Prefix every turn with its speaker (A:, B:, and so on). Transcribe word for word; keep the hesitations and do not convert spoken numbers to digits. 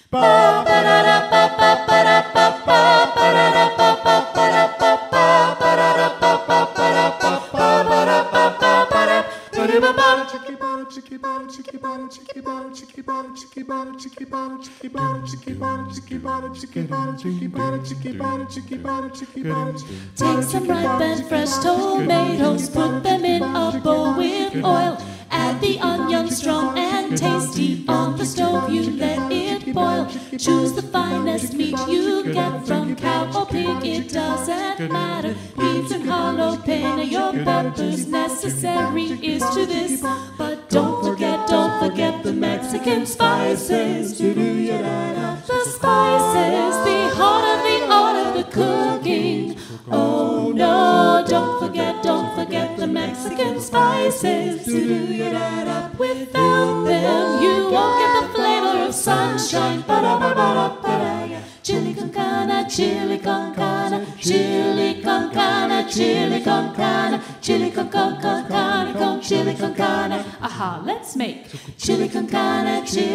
A: Take some ripe and fresh tomatoes, put them in a bowl with oil. Add the onions strong and tasty on the stove, you let it boil. Choose the finest meat you get from cow or pig, it doesn't matter. Beans and jalapeno, your peppers necessary is to this. But don't forget, don't forget the Mexican spices. The spices, the heart of the art of the cooking. Oh no, don't forget, don't forget the Mexican spices. Without them, you won't get the flavor of sunshine. Chili con carne, chili con carne, chili con carne, chili con carne, chili con con con carne, con chili con carne. Aha, let's make chili con carne, chili